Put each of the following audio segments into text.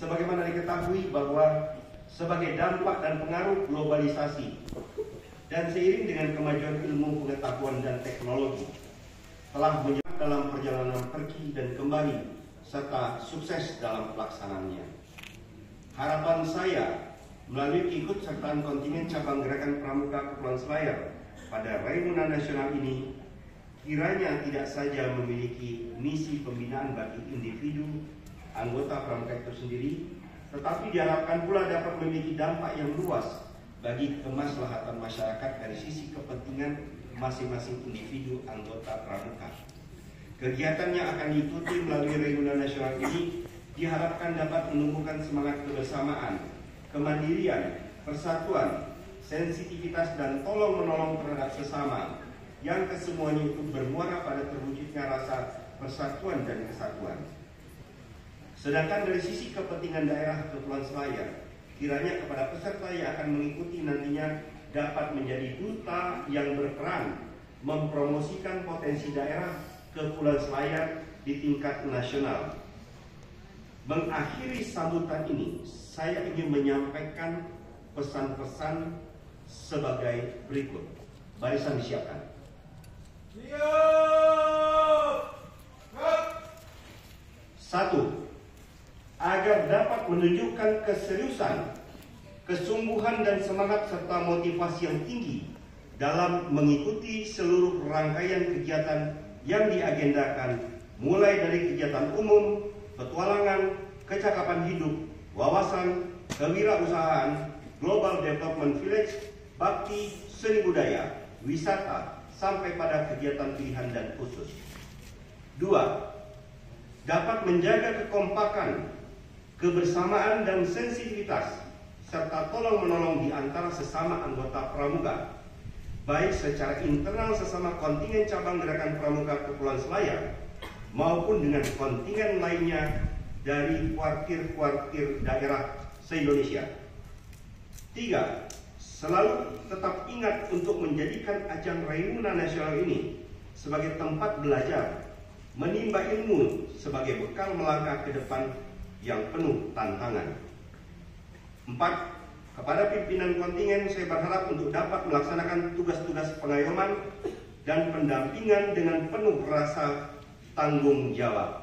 sebagaimana diketahui bahwa sebagai dampak dan pengaruh globalisasi dan seiring dengan kemajuan ilmu pengetahuan dan teknologi telah menyerap dalam perjalanan pergi dan kembali serta sukses dalam pelaksanaannya. Harapan saya melalui keikutsertaan kontingen cabang Gerakan Pramuka Kepulauan Selayar pada Raimuna Nasional ini kiranya tidak saja memiliki misi pembinaan bagi individu anggota pramuka itu sendiri, tetapi diharapkan pula dapat memiliki dampak yang luas bagi kemaslahatan masyarakat dari sisi kepentingan masing-masing individu anggota pramuka. Kegiatan yang akan diikuti melalui Raimuna Nasional ini diharapkan dapat menumbuhkan semangat kebersamaan, kemandirian, persatuan, sensitivitas dan tolong-menolong terhadap sesama yang kesemuanya itu bermuara pada terwujudnya rasa persatuan dan kesatuan. Sedangkan dari sisi kepentingan daerah Kepulauan Selayar, kiranya kepada peserta yang akan mengikuti nantinya dapat menjadi duta yang berperan mempromosikan potensi daerah Kepulauan Selayar di tingkat nasional. Mengakhiri sambutan ini, saya ingin menyampaikan pesan-pesan sebagai berikut. Barisan disiapkan. Satu, agar dapat menunjukkan keseriusan, kesungguhan dan semangat serta motivasi yang tinggi dalam mengikuti seluruh rangkaian kegiatan yang diagendakan, mulai dari kegiatan umum, petualangan, kecakapan hidup, wawasan, kewirausahaan, Global Development Village, bakti, seni budaya, wisata, sampai pada kegiatan pilihan dan khusus. Dua, dapat menjaga kekompakan, kebersamaan dan sensitivitas, serta tolong-menolong di antara sesama anggota pramuka, baik secara internal sesama kontingen cabang Gerakan Pramuka Kepulauan Selayar, maupun dengan kontingen lainnya dari kuartir-kuartir daerah se-Indonesia. Tiga, selalu tetap ingat untuk menjadikan ajang Raimuna Nasional ini sebagai tempat belajar, menimba ilmu sebagai bekal melangkah ke depan yang penuh tantangan. Empat, kepada pimpinan kontingen saya berharap untuk dapat melaksanakan tugas-tugas pengayoman dan pendampingan dengan penuh rasa tanggung jawab.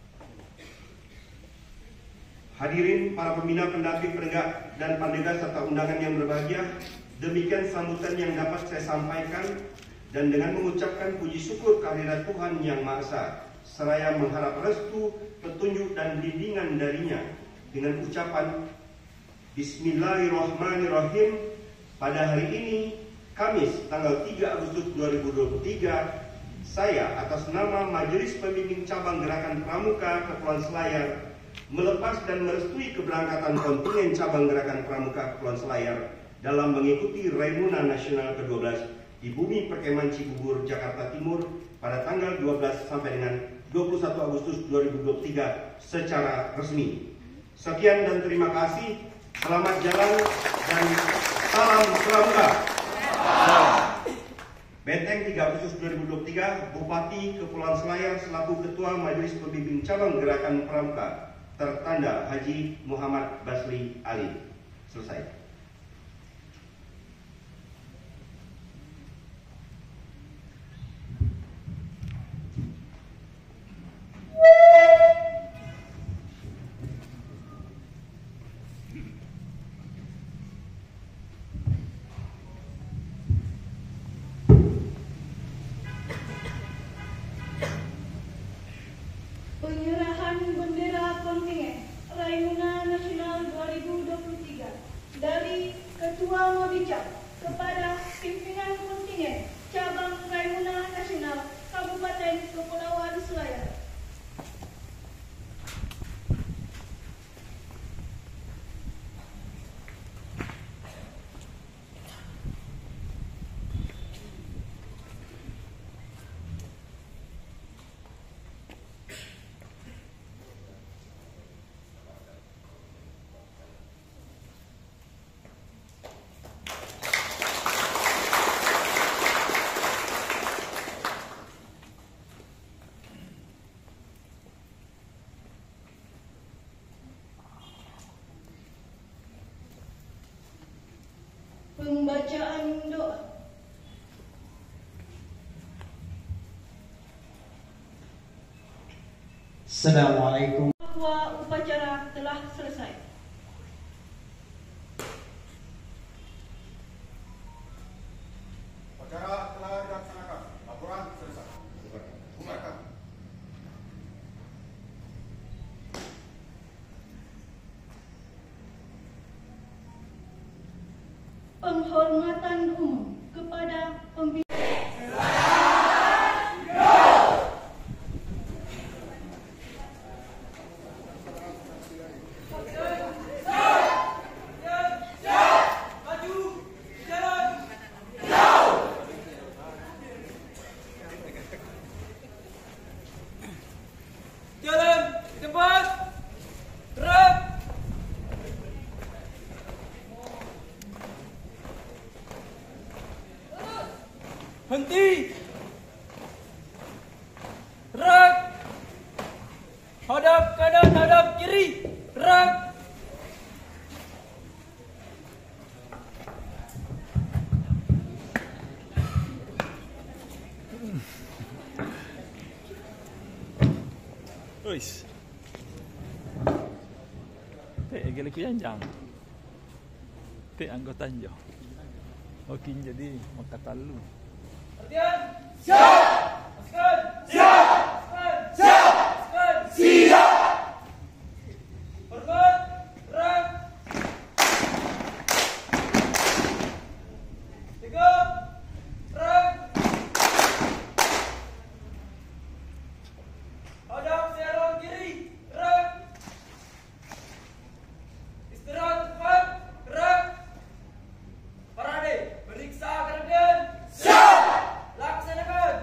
Hadirin para pembina, pendamping, penegak, dan pandega serta undangan yang berbahagia, demikian sambutan yang dapat saya sampaikan, dan dengan mengucapkan puji syukur kehadirat Tuhan Yang Maha Esa, seraya mengharap restu, petunjuk dan bimbingan darinya, dengan ucapan Bismillahirrahmanirrahim. Pada hari ini, Kamis tanggal 3 Agustus 2023, saya atas nama Majelis Pembimbing Cabang Gerakan Pramuka Kepulauan Selayar melepas dan merestui keberangkatan kontingen cabang Gerakan Pramuka Kepulauan Selayar dalam mengikuti Raimuna Nasional ke-12 di Bumi Perkemahan Cibubur, Jakarta Timur pada tanggal 12 sampai dengan 21 Agustus 2023 secara resmi. Sekian dan terima kasih. Selamat jalan dan salam pramuka. Benteng 3 Agustus 2023, Bupati Kepulauan Selayar selaku Ketua Majelis Pembimbing Cabang Gerakan Pramuka, tertanda Haji Muhammad Basri Ali. Selesai. Penyerahan bendera kontingen Raimuna Nasional 2023 dari Ketua Mabicam kepada pimpinan kontingen cabang Raimuna Nasional Kabupaten Kepulauan Selayar. Assalamualaikum. Bahwa upacara telah selesai. Upacara telah dilaksanakan. Laporan selesai. Bubarkan. Penghormatan umum kepada pembina. Henti. Gerak. Hadap kanan, hadap kiri. Gerak. Uish. Gele kuyanjang. Anggotanya. Oke jadi makatalu. Latihan. Siap. Pasukan. Siap. Siap. Siap. Hormat. Gerak. Tegak. Gerak. Hadap serong kiri. Gerak. Istirahat cepat. Gerak. Parade. Periksa keadaan. Siap. Laksanakan.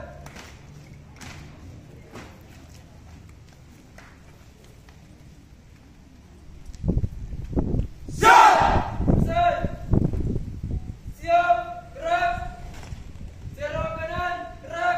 Siap. Set. Siap. Gerak. Serong kanan. Gerak.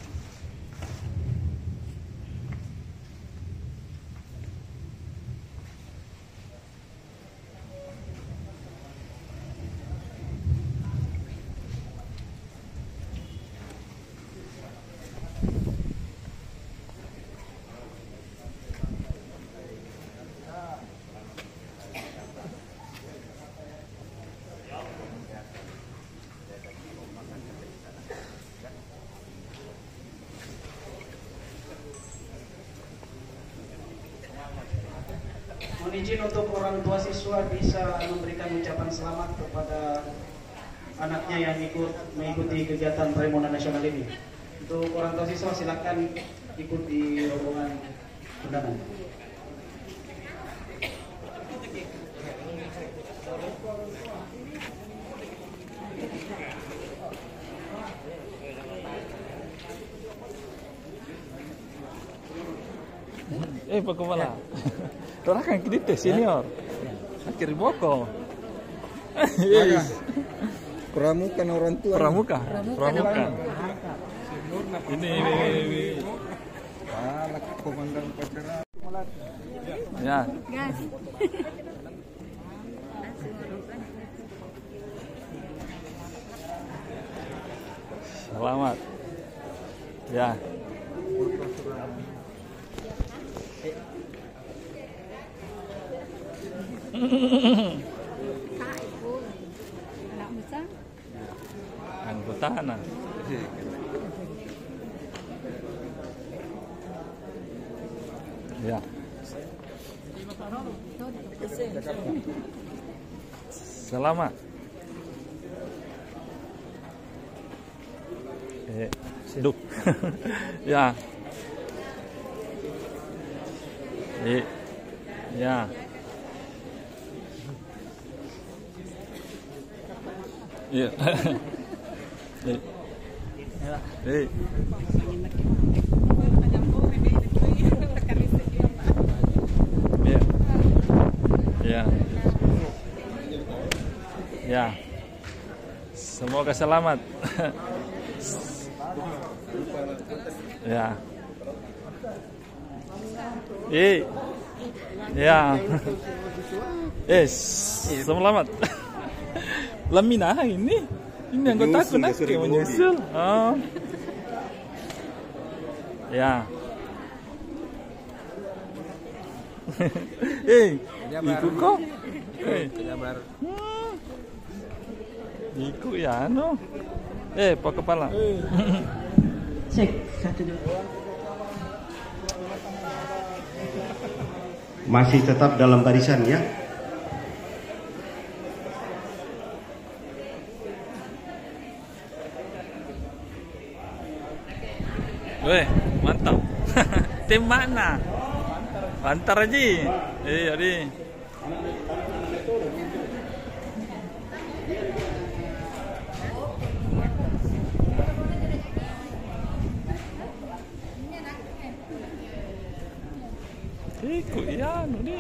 Mohon izin untuk orang tua siswa bisa memberikan ucapan selamat kepada anaknya yang mengikuti kegiatan Raimuna Nasional ini. Untuk orang tua siswa silakan ikut di rombongan undangan. Pak Kepala. Orang kan kita senior. Akhir boko. Pramuka orang tua. Pramuka. Ini. Komandan upacara. Ya. Selamat. Ya. Anggota anak. Ya. Selamat. Duduk. Ya. Ya. Iya. Ya. Ya. Semoga selamat. Ya. Ya. Selamat. Lamina ini anggota aku nak menyusul. Oh. Ya. Ikut kok. Ikut ya no. Pak kepala. Cek 1 2. Masih tetap dalam barisan ya. Mantap. Tim mana? Bantar aja. Adi. Ikut ya, ni.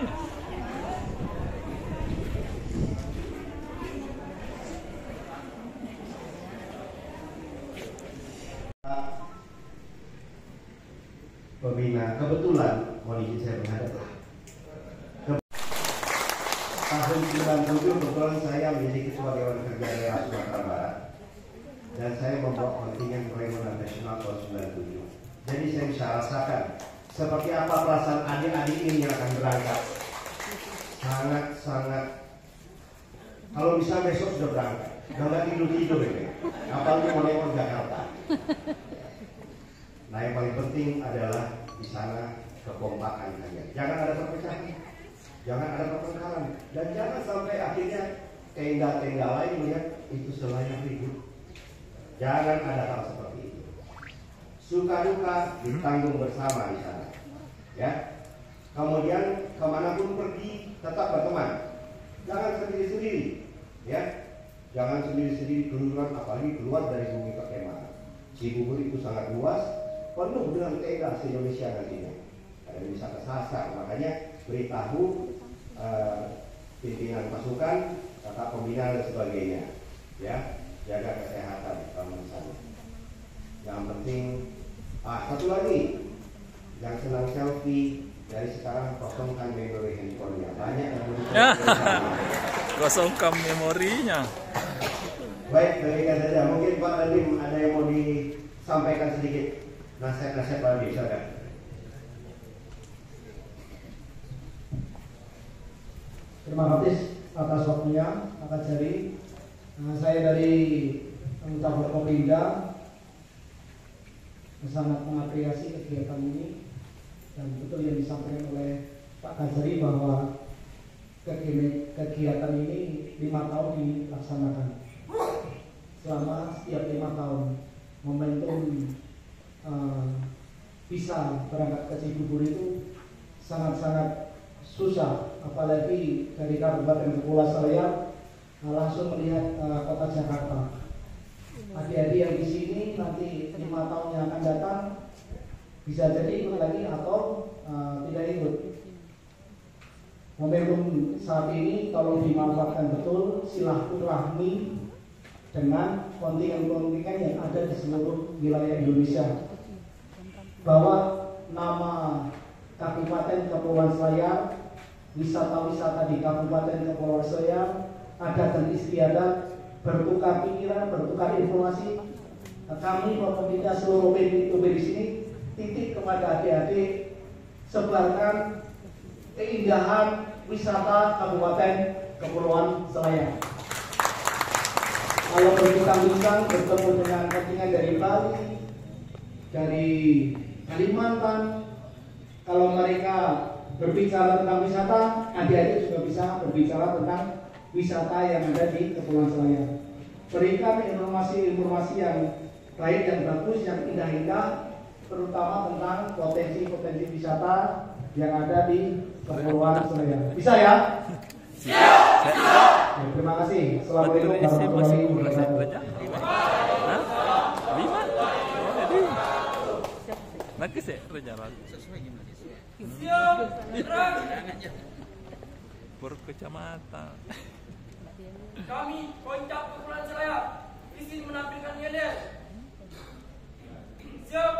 Pembina kebetulan mohon izin saya menghadap lah. Tahun 97 kebetulan saya menjadi ketua Dewan Kerja Daerah Sumatera Barat dan saya membawa kontingen Perhimpunan Nasional tahun 97. Jadi saya bisa rasakan seperti apa perasaan adik-adik ini yang akan berangkat. Sangat-sangat, kalau bisa besok sudah berangkat, udah nggak tidur-tidur ini. Apalagi mau lewat Jakarta. Nah yang paling penting adalah di sana kekompakan kalian. Jangan ada perpecahan, jangan ada pertengkaran, dan jangan sampai akhirnya tenda-tenda lain melihat itu selayak ribut. Jangan ada hal seperti itu. Suka duka ditanggung bersama di sana. Ya. Kemudian kemanapun pergi tetap berteman. Jangan sendiri-sendiri. Ya. Jangan sendiri-sendiri keluar, apalagi keluar dari bumi perkemahan. Cibubur itu sangat luas, penuh dengan tenda se-Indonesia nantinya. Ada bisa kesasar, makanya beritahu pimpinan pasukan, kakak pembina dan sebagainya. Ya, jaga kesehatan di sana. Yang penting, satu lagi, yang senang selfie dari sekarang kosongkan memori handphonenya. Banyak yang belum kosongkan memorinya. Baik, demikian saja. Mungkin Pak Nadim ada yang mau disampaikan sedikit. Nasihat-nasihat Pak Nadim, silakan. Terima kasih atas waktunya, Pak Jari. Saya dari anggota Forkopimda sangat mengapresiasi kegiatan ini dan betul yang disampaikan oleh Pak Kajari bahwa kegiatan ini 5 tahun dilaksanakan. Selama setiap 5 tahun momentum bisa berangkat ke Cibubur itu sangat-sangat susah, apalagi dari Kabupaten Kepulauan Seriau langsung melihat kota Jakarta. Adik-adik yang di sini nanti 5 tahun yang akan datang bisa jadi ikut lagi atau tidak ikut. Momentum saat ini tolong dimanfaatkan betul, silaturahmi dengan kontingen-kontingen yang ada di seluruh wilayah Indonesia. Bahwa nama Kabupaten Kepulauan Seriau, wisata-wisata di Kabupaten Kepulauan Seriau, adat dan istiadat, bertukar pikiran, bertukar informasi. Kami Forkopimda seluruh PB di sini titik kepada adik-adik, sebarkan keindahan wisata Kabupaten Kepulauan Seriau. Kalau berbincang-bincang bertemu dengan kontingen dari Bali, dari Kalimantan, kalau mereka berbicara tentang wisata, adik-adik juga bisa berbicara tentang wisata yang ada di Kepulauan Seriau. Berikan informasi-informasi yang baik dan bagus, yang indah-indah, terutama tentang potensi-potensi wisata yang ada di Kepulauan Seriau. Bisa ya? Siap. Ya, terima kasih. Assalamualaikum warahmatullahi wabarakatuh. Nakis ya rejalan. Siap, gerak. Per kecamatan. Kami Koncak Kepulauan Seriau izin menampilkan yel-yel. Siap.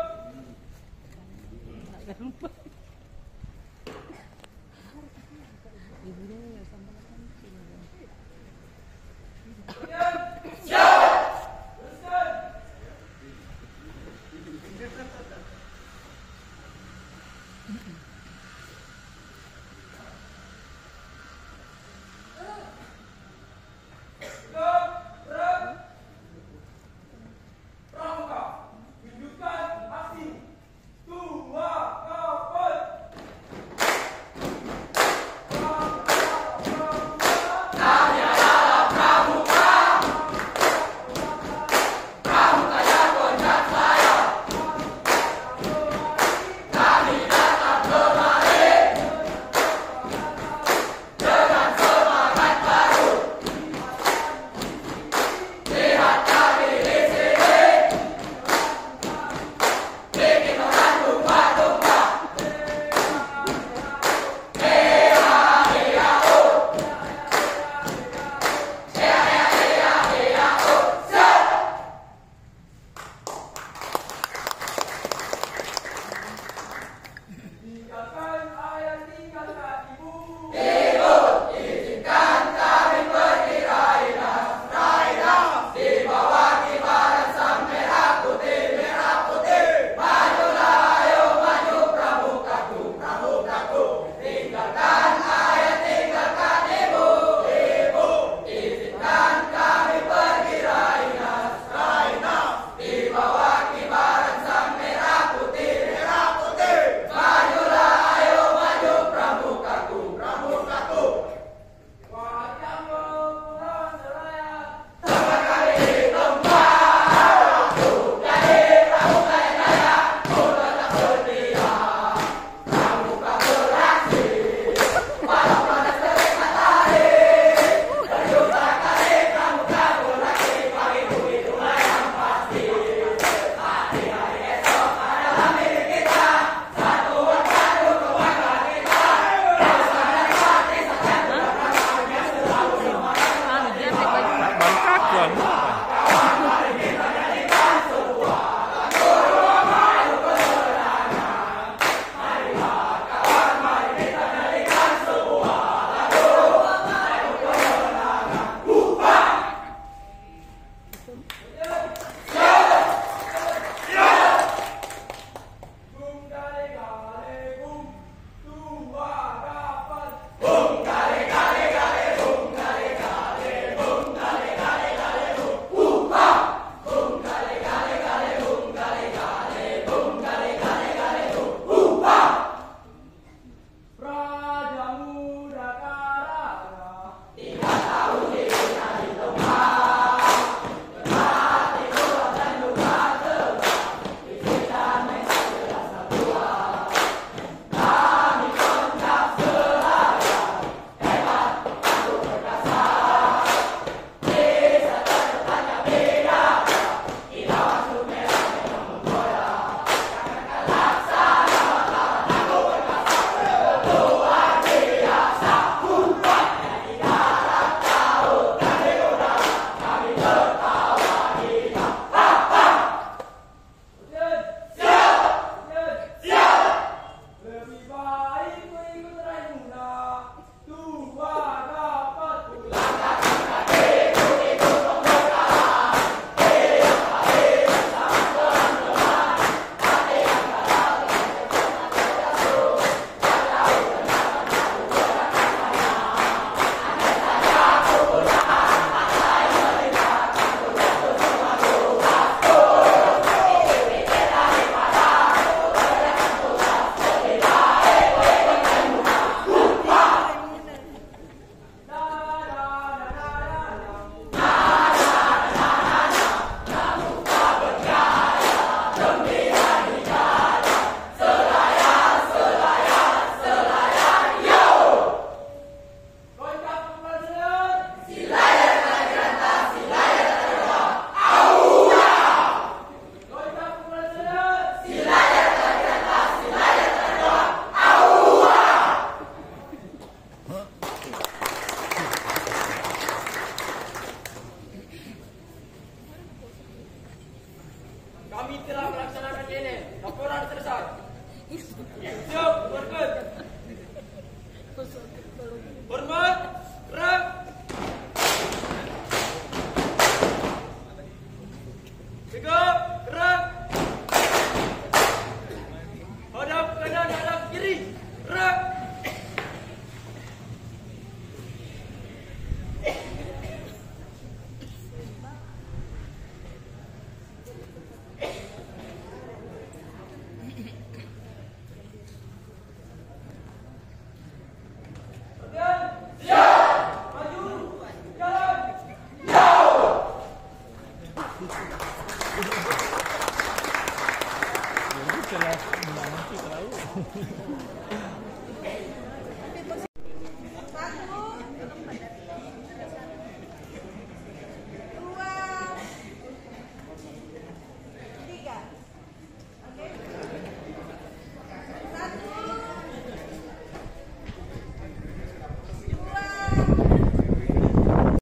Hah?